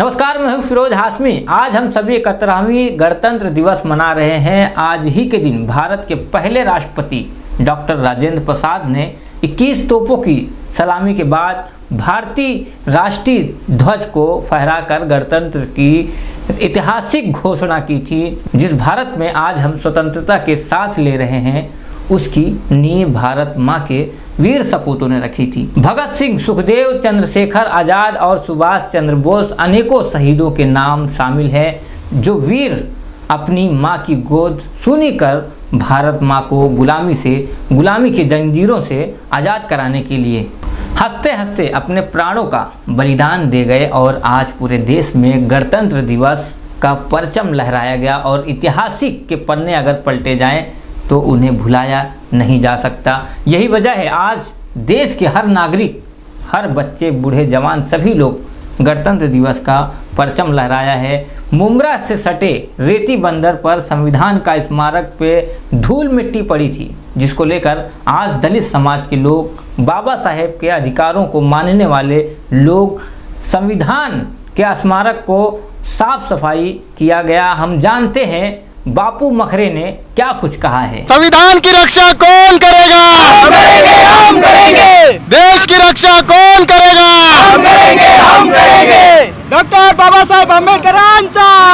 नमस्कार, मैं हूं फिरोज हाशमी। आज हम सभी 71वीं गणतंत्र दिवस मना रहे हैं। आज ही के दिन भारत के पहले राष्ट्रपति डॉक्टर राजेंद्र प्रसाद ने 21 तोपों की सलामी के बाद भारतीय राष्ट्रीय ध्वज को फहराकर गणतंत्र की ऐतिहासिक घोषणा की थी। जिस भारत में आज हम स्वतंत्रता के सांस ले रहे हैं, उसकी नींव भारत माँ के वीर सपूतों ने रखी थी। भगत सिंह, सुखदेव, चंद्रशेखर आजाद और सुभाष चंद्र बोस अनेकों शहीदों के नाम शामिल हैं, जो वीर अपनी माँ की गोद सूनी कर भारत माँ को गुलामी की जंजीरों से आज़ाद कराने के लिए हंसते हंसते अपने प्राणों का बलिदान दे गए। और आज पूरे देश में गणतंत्र दिवस का परचम लहराया गया और ऐतिहासिक के पन्ने अगर पलटे जाएं तो उन्हें भुलाया नहीं जा सकता। यही वजह है आज देश के हर नागरिक, हर बच्चे, बूढ़े, जवान सभी लोग गणतंत्र दिवस का परचम लहराया है। मुमरा से सटे रेती बंदर पर संविधान का स्मारक पे धूल मिट्टी पड़ी थी, जिसको लेकर आज दलित समाज के लोग, बाबा साहेब के अधिकारों को मानने वाले लोग, संविधान के स्मारक को साफ सफाई किया गया। हम जानते हैं बापू मखरे ने क्या कुछ कहा है। संविधान की रक्षा कौन करेगा? हम करेंगे, हम करेंगे। देश की रक्षा कौन करेगा? हम करेंगे, हम करेंगे। डॉक्टर बाबा साहेब अम्बेडकर। आज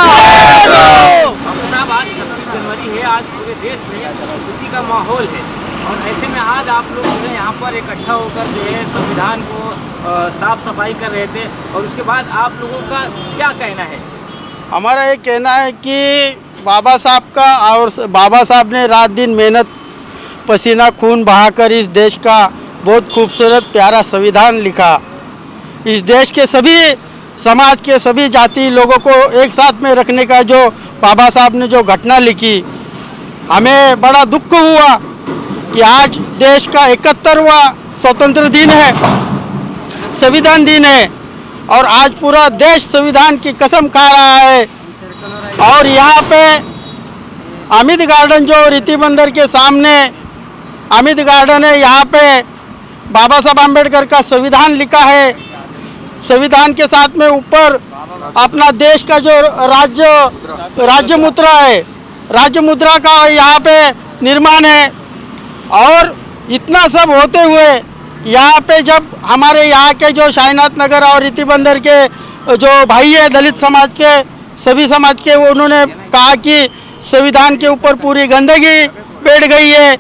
26 जनवरी है, आज पूरे देश में खुशी का माहौल है और ऐसे में आज आप लोग जो है यहाँ पर इकट्ठा होकर जो है संविधान को साफ सफाई कर रहे थे, और उसके बाद आप लोगों का क्या कहना है? हमारा ये कहना है कि बाबा साहब का, और बाबा साहब ने रात दिन मेहनत पसीना खून बहाकर इस देश का बहुत खूबसूरत प्यारा संविधान लिखा। इस देश के सभी समाज के सभी जाति लोगों को एक साथ में रखने का जो बाबा साहब ने जो घटना लिखी, हमें बड़ा दुख हुआ कि आज देश का 71वां स्वतंत्र दिन है, संविधान दिन है, और आज पूरा देश संविधान की कसम खा रहा है। और यहाँ पे अमित गार्डन जो रीति बंदर के सामने अमित गार्डन है, यहाँ पे बाबा साहब अम्बेडकर का संविधान लिखा है। संविधान के साथ में ऊपर अपना देश का जो राज्य मुद्रा है, राज्य मुद्रा का यहाँ पे निर्माण है। और इतना सब होते हुए यहाँ पे जब हमारे यहाँ के जो शाहीनाथ नगर और रीति बंदर के जो भाई है दलित समाज के, सभी समाज के, उन्होंने कहा कि संविधान के ऊपर पूरी गंदगी बैठ गई है।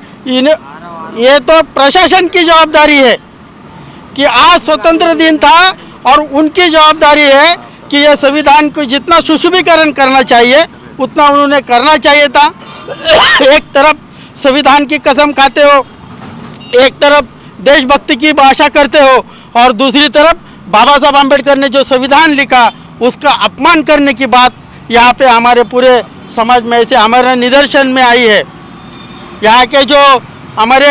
ये तो प्रशासन की जवाबदारी है कि आज स्वतंत्र दिन था और उनकी जवाबदारी है कि यह संविधान को जितना सुशोभीकरण करना चाहिए उतना उन्होंने करना चाहिए था। एक तरफ संविधान की कसम खाते हो, एक तरफ देशभक्ति की भाषा करते हो, और दूसरी तरफ बाबा साहब अम्बेडकर ने जो संविधान लिखा उसका अपमान करने की बात यहाँ पे हमारे पूरे समाज में ऐसे हमारे निदर्शन में आई है। यहाँ के जो हमारे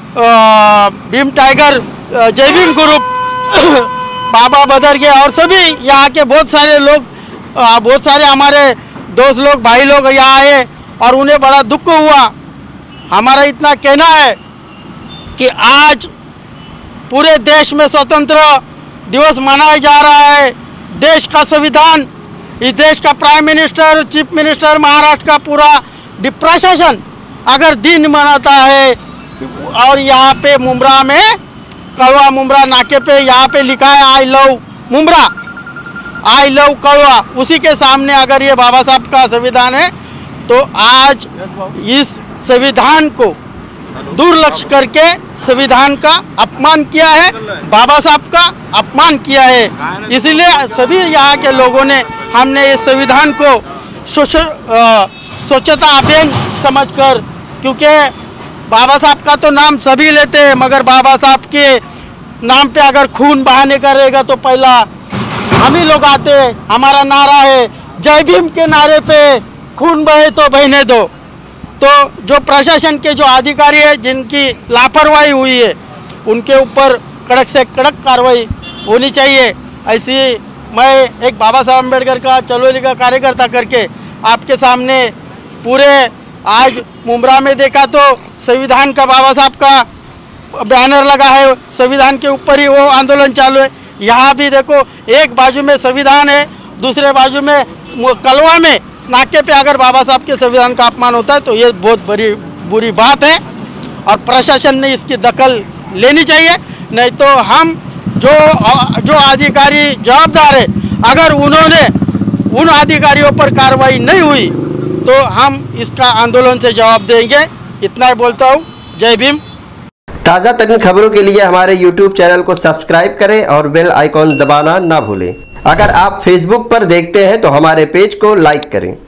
भीम टाइगर, जय भीम ग्रुप, बाबा बदरगे और सभी यहाँ के बहुत सारे लोग, बहुत सारे हमारे दोस्त लोग, भाई लोग यहाँ आए और उन्हें बड़ा दुख हुआ। हमारा इतना कहना है कि आज पूरे देश में स्वतंत्र दिवस मनाया जा रहा है। देश का संविधान, इस देश का prime minister, chief minister, Maharashtra का पूरा प्रशासन अगर दिन मनाता है, और यहाँ पे मुमरा में कड़वा मुमरा नाके पे यहाँ पे लिखा है I love Mumbra, I love Kadwa, उसी के सामने अगर ये बाबा साहब का संविधान है, तो आज इस संविधान को दुर्लक्ष्य करके संविधान का अपमान किया है, बाबा साहब का अपमान किया है। इसलिए सभी यहाँ के लोगों ने, हमने इस संविधान को स्वच्छता अभियान समझकर, क्योंकि बाबा साहब का तो नाम सभी लेते हैं, मगर बाबा साहब के नाम पे अगर खून बहाने का रहेगा तो पहला हम ही लोग आते हैं। हमारा नारा है जय भीम के नारे पे खून बहे तो बहने दो। तो जो प्रशासन के जो अधिकारी है, जिनकी लापरवाही हुई है, उनके ऊपर कड़क से कड़क कार्रवाई होनी चाहिए। ऐसी मैं एक बाबा साहब अम्बेडकर का चलोली का कार्यकर्ता करके आपके सामने पूरे आज मुमरा में देखा तो संविधान का बाबा साहब का बैनर लगा है, संविधान के ऊपर ही वो आंदोलन चालू है। यहाँ भी देखो, एक बाजू में संविधान है दूसरे बाजू में कलवा में नाके पे अगर बाबा साहब के संविधान का अपमान होता है तो ये बहुत बड़ी बुरी बात है और प्रशासन ने इसकी दखल लेनी चाहिए। नहीं तो हम जो अधिकारी जवाबदार है, अगर उन्होंने उन अधिकारियों पर कार्रवाई नहीं हुई तो हम इसका आंदोलन से जवाब देंगे। इतना ही बोलता हूँ। जय भीम। ताज़ा तरीन खबरों के लिए हमारे YouTube चैनल को सब्सक्राइब करें और बेल आइकॉन दबाना ना भूलें। अगर आप Facebook पर देखते हैं तो हमारे पेज को लाइक करें।